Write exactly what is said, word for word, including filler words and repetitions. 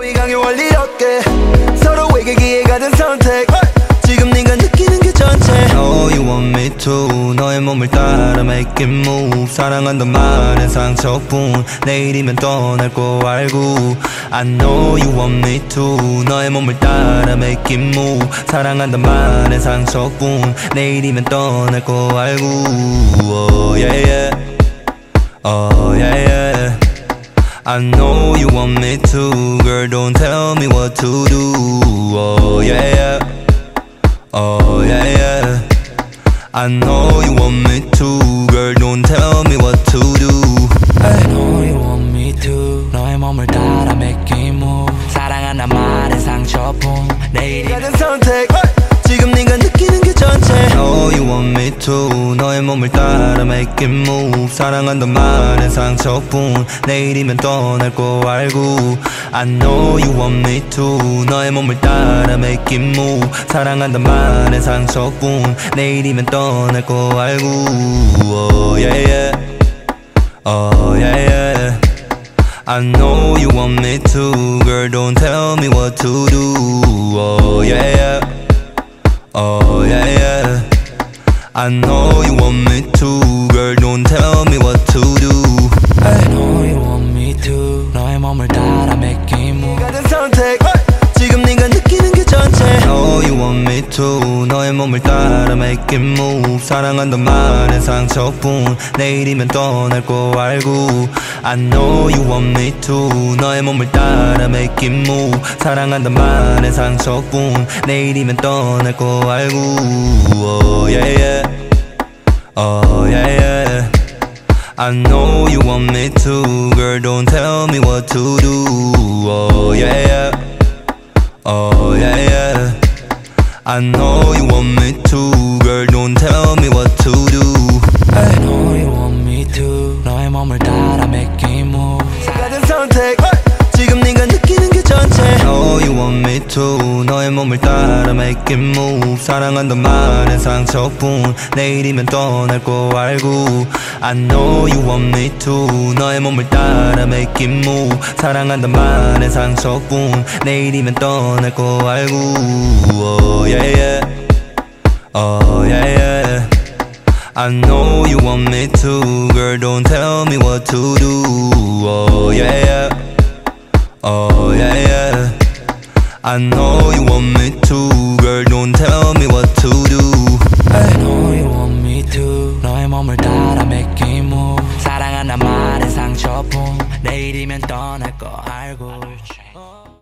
너희 강요 원리 없게 서로에게 기회가 된 선택 지금 네가 느끼는 게 전체 Oh you want me to 너의 몸을 따라 make it move 사랑한단 말엔 상처뿐 내일이면 떠날 거 알고 I know you want me to 너의 몸을 따라 make it move 사랑한단 말엔 상처뿐 내일이면 떠날 거 알고 Oh yeah yeah Oh yeah yeah I know you want me to girl don't tell me what to do Oh yeah yeah Oh yeah yeah I know you want me to girl don't tell me what to do I know you want me to 너의 몸을 따라 make it move 사랑한단 말에 상처뿐 내일이 된 선택 지금 네가 느끼는 게 전체 Oh you want me to 너의 몸을 따라 make it move 사랑한단 말엔 상처뿐 내일이면 떠날 거 알고 I know you want me to 너의 몸을 따라 make it move 사랑한단 말엔 상처뿐 내일이면 떠날 거 알고 Oh yeah yeah Oh yeah yeah I know you want me to girl don't tell me what to do Oh yeah yeah Oh yeah yeah I know you want me to girl don't tell me what to do I know you want me to 너의 몸을 따라 make it move 된 선택 지금 네가 느끼는 게 전체 Oh you want me to 너의 몸을 따라 make it move 사랑한단 말엔 상처뿐 내일이면 떠날 거 알고 I know you want me to 너의 몸을 따라 make it move 사랑한단 말엔 상처뿐 내일이면 떠날 거 알고 Oh yeah yeah Oh yeah yeah I know you want me to girl don't tell me what to do Oh yeah yeah Oh yeah yeah I know you want me to girl don't tell me what to do I know you want me to 너의 몸을 따라 make it move 된 선택 지금 네가 느끼는 게 전체 Oh you want me to 너의 몸을 따라 make it move 사랑한단 말엔 상처뿐 내일이면 떠날 거 알고 I know you want me to 너의 몸을 따라 make it move 사랑한단 말엔 상처뿐 내일이면 떠날 거 알고 Oh yeah yeah Oh yeah yeah I know you want me to girl don't tell me what to do Oh yeah yeah Oh yeah yeah I know you want me to girl don't tell me what to do I know you want me to 너의 몸을 따라 make it move 사랑한단 말에 상처뿐 내일이면 떠날 거 알고